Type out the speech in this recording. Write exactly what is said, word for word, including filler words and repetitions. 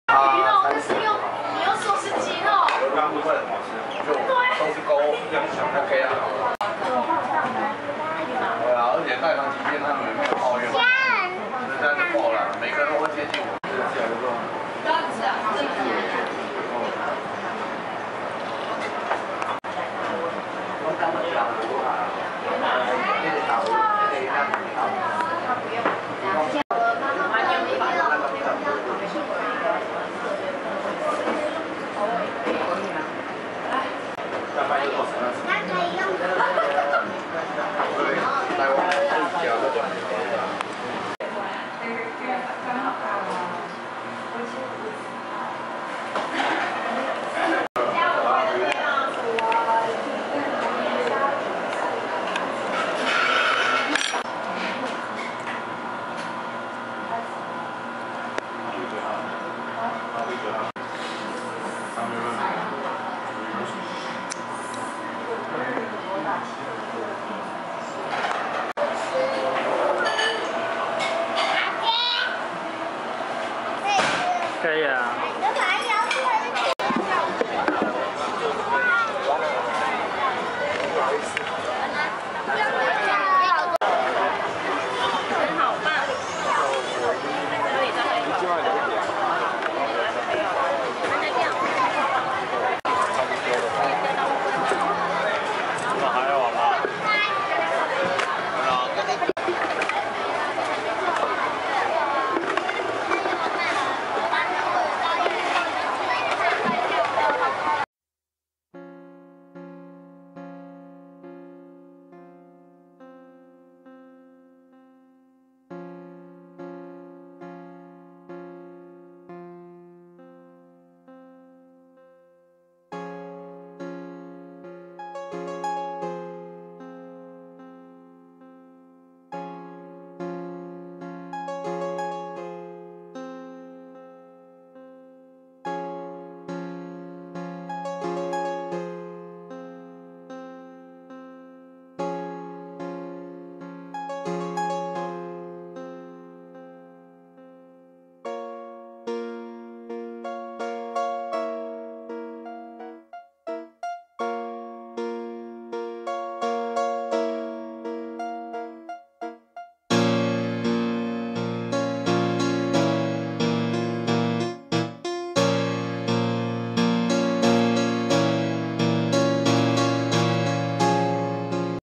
鱼肉，但是又你又说是鸡肉， 鹅肝不是很好吃，就都是勾，这样想 OK 啊。对啊，而且带上几天他们也没有抱怨，人家就够了，每个人都会接近我。这是有个。不要吃啊，这个。我刚刚讲了多少？这个炒，这个鸭子炒。他不用。大概就多少？那可以用。对，来我自己加个段。 可以啊。